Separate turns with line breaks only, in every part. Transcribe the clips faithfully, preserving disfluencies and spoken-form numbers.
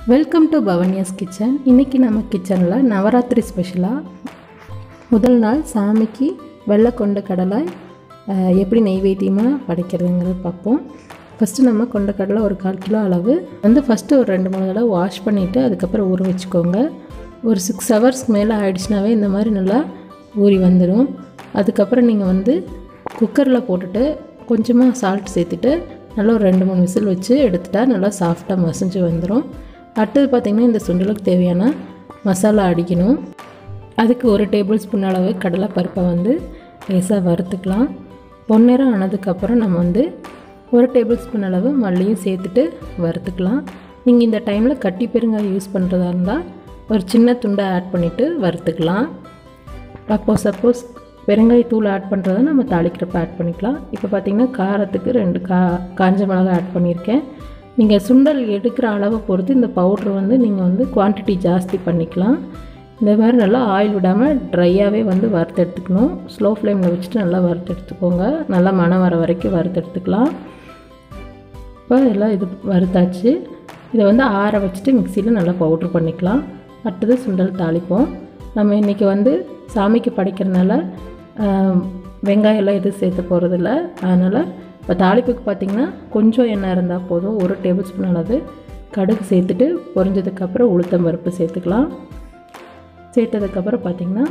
Welcome to பவனியாஸ் kitchen. இன்றைக்கி நம்ம கிச்சனில் நவராத்திரி ஸ்பெஷலாக முதல் நாள் சாமிக்கு வெள்ளை கொண்ட கடலை எப்படி நெய்வேத்தியமாக படைக்கிறதுங்கிறத பார்ப்போம். ஃபஸ்ட்டு நம்ம கொண்ட கடலை ஒரு கால் கிலோ அளவு வந்து ஃபஸ்ட்டு ஒரு ரெண்டு மூணு தடவை வாஷ் பண்ணிவிட்டு அதுக்கப்புறம் ஊற வச்சுக்கோங்க. ஒரு சிக்ஸ் ஹவர்ஸ்க்கு மேலே ஆகிடுச்சுனாவே இந்த மாதிரி நல்லா ஊறி வந்துடும். அதுக்கப்புறம் நீங்கள் வந்து குக்கரில் போட்டுட்டு கொஞ்சமாக சால்ட் சேர்த்துட்டு நல்லா ஒரு ரெண்டு மூணு விசில் வச்சு எடுத்துட்டா நல்லா சாஃப்டாக மசிஞ்சு வந்துடும். அடுத்தது பார்த்திங்கன்னா இந்த சுண்டலுக்கு தேவையான மசாலா அடிக்கணும். அதுக்கு ஒரு டேபிள் ஸ்பூன் அளவு கடலை பருப்பை வந்து லேசாக வறுத்துக்கலாம். பொன்னிறம் ஆனதுக்கப்புறம் நம்ம வந்து ஒரு டேபிள் ஸ்பூன் அளவு மல்லியும் சேர்த்துட்டு வறுத்துக்கலாம். நீங்கள் இந்த டைமில் கட்டி பெருங்காயம் யூஸ் பண்ணுறதா இருந்தால் ஒரு சின்ன துண்டை ஆட் பண்ணிவிட்டு வறுத்துக்கலாம். அப்போ சப்போஸ் பெருங்காயத்தூள் ஆட் பண்ணுறத நம்ம தாளிக்கிறப்ப ஆட் பண்ணிக்கலாம். இப்போ பார்த்திங்கன்னா காரத்துக்கு ரெண்டு கா காஞ்ச மிளகாய் ஆட் பண்ணியிருக்கேன். நீங்கள் சுண்டல் எடுக்கிற அளவை பொறுத்து இந்த பவுட்ரு வந்து நீங்கள் வந்து குவான்டிட்டி ஜாஸ்தி பண்ணிக்கலாம். இந்த மாதிரி நல்லா ஆயில் விடாமல் ட்ரையாகவே வந்து வறுத்து எடுத்துக்கணும். ஸ்லோ ஃப்ளேமில் வச்சுட்டு நல்லா வறுத்து எடுத்துக்கோங்க. நல்லா மணம் வர வரைக்கும் வறுத்து எடுத்துக்கலாம். இப்போ எல்லாம் இது வறுத்தாச்சு. இதை வந்து ஆற வச்சுட்டு மிக்சியில் நல்லா பவுட்ரு பண்ணிக்கலாம். அடுத்தது சுண்டல் தாளிப்போம். நம்ம இன்றைக்கி வந்து சாமிக்கு படைக்கிறதுனால வெங்காயம் எல்லாம் எதுவும் சேர்த்து போகிறதில்ல. அதனால் இப்போ தாளிப்புக்கு பார்த்திங்கன்னா கொஞ்சம் எண்ணெய் இருந்தால் போதும். ஒரு டேபிள் ஸ்பூன் அளவு கடுகு சேர்த்துட்டு பொரிஞ்சதுக்கப்புறம் உளுத்தம் பருப்பு சேர்த்துக்கலாம். சேர்த்ததுக்கப்புறம் பார்த்திங்கன்னா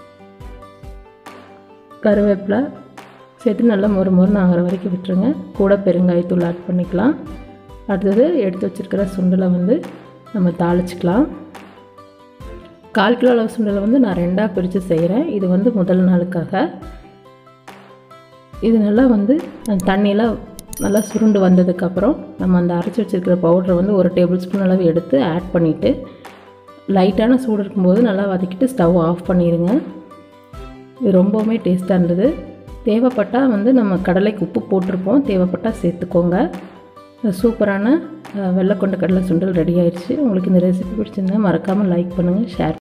கருவேப்பிலை சேர்த்து நல்லா மொறு மொறுன்னு ஆகிற வரைக்கும் விட்டுருங்க. கூட பெருங்காயத்தூள் ஆட் பண்ணிக்கலாம். அடுத்தது எடுத்து வச்சுருக்கிற சுண்டலை வந்து நம்ம தாளிச்சிக்கலாம். கால் கிலோ அளவு சுண்டலை வந்து நான் ரெண்டாக பிரித்து செய்கிறேன். இது வந்து முதல் நாளுக்காக. இது நல்லா வந்து தண்ணியெல்லாம் நல்லா சுருண்டு வந்ததுக்கப்புறம் நம்ம அந்த அரைச்சி வச்சுருக்கிற பவுடரை வந்து ஒரு டேபிள் ஸ்பூன் அளவு எடுத்து ஆட் பண்ணிவிட்டு லைட்டான சூடு இருக்கும்போது நல்லா வதக்கிட்டு ஸ்டவ் ஆஃப் பண்ணிடுங்க. இது ரொம்பவுமே டேஸ்ட்டாக இருந்தது. தேவைப்பட்டால் வந்து நம்ம கடலைக்கு உப்பு போட்டிருப்போம், தேவைப்பட்டால் சேர்த்துக்கோங்க. சூப்பரான வெள்ளை கொண்ட கடலை சுண்டல் ரெடி ஆயிடுச்சு. உங்களுக்கு இந்த ரெசிபி பிடிச்சிருந்தா மறக்காமல் லைக் பண்ணுங்கள், ஷேர்